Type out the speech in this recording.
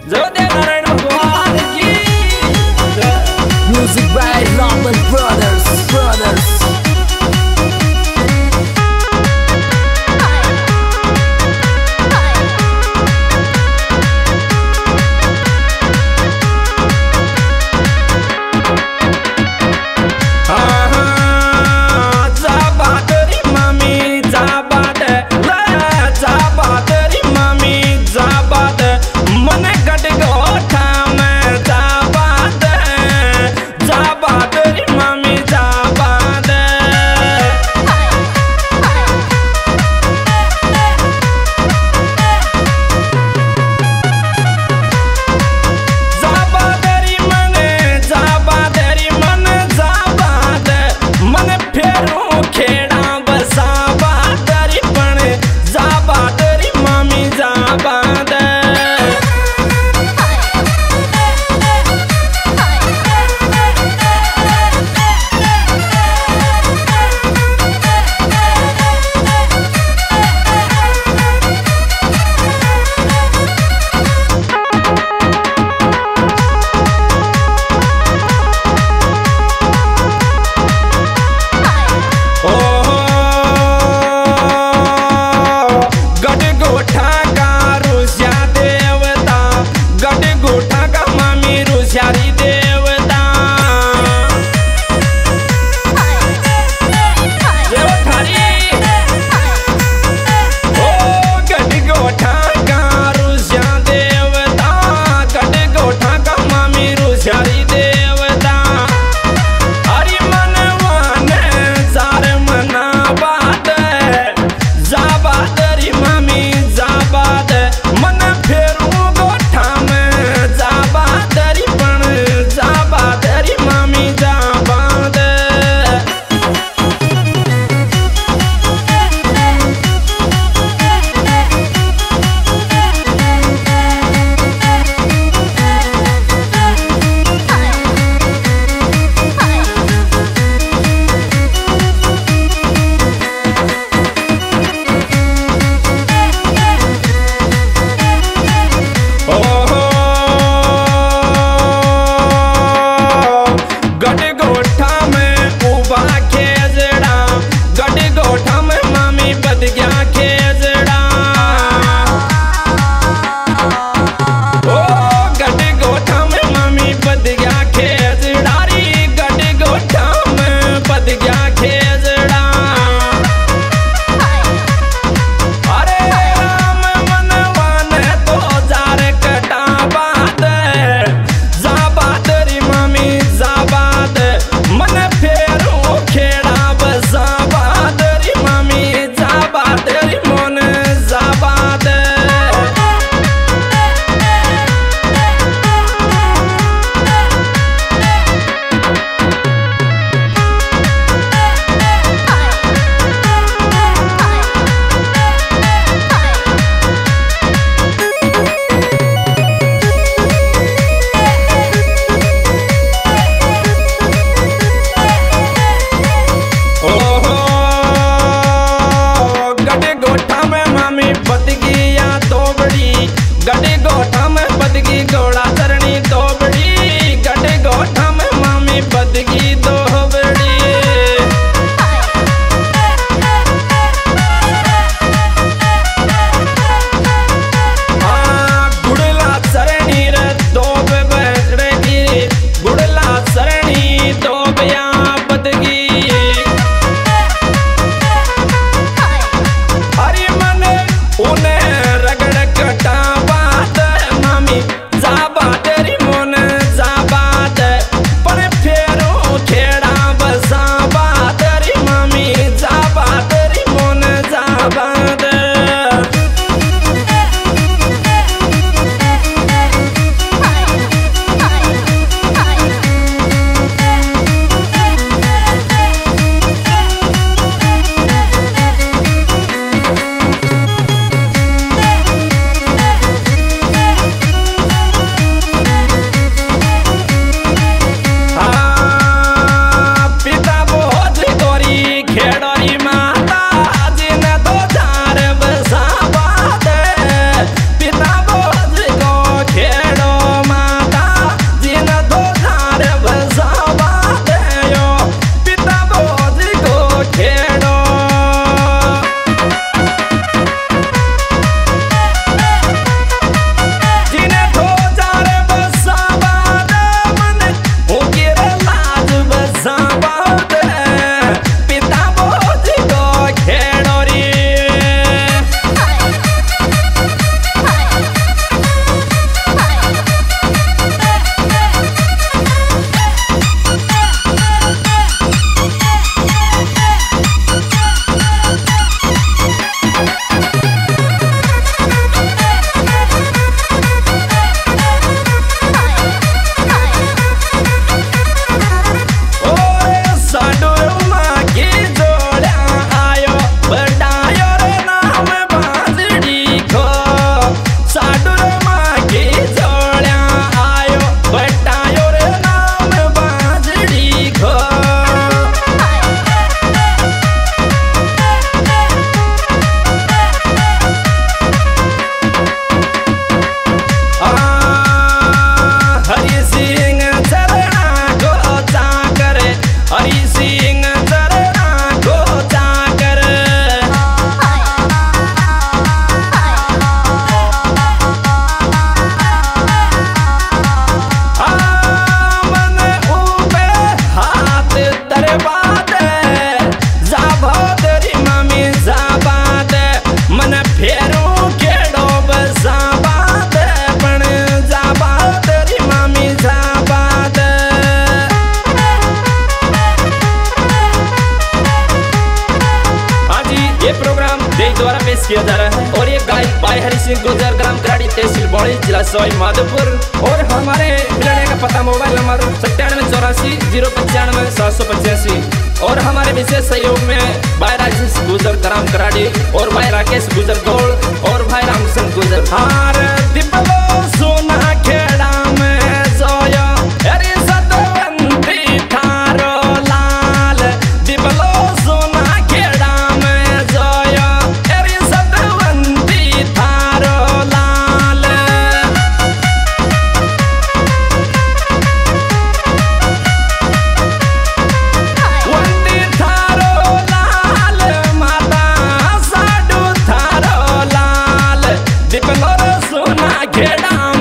जय देव नारायण भगवान की Music by Norman Brothers. मन गट गोठा किया जा रहा है। और ये गायक भाई हरि सिंह गुर्जर, ग्राम कराड़ी, तहसील बौड़ी, जिला सवाई माधोपुर। और हमारे मिलने का पता मोबाइल नंबर 9784 095 785। और हमारे विशेष सहयोग में भाई राजेश गुर्जर, ग्राम कराड़ी, और भाई राकेश गुर्जर गौड़, और भाई रामचंद्र गुर्जर। हार दिपलो सोना खेड़ा में जोया अरे सतवंती थारो लाल, दिपलो सोना खेड़ा में जोया अरे सतवंती थारो लाल। वंती थारो लाल, माता साडू थारो लाल, दिपलो सोना खेड़ा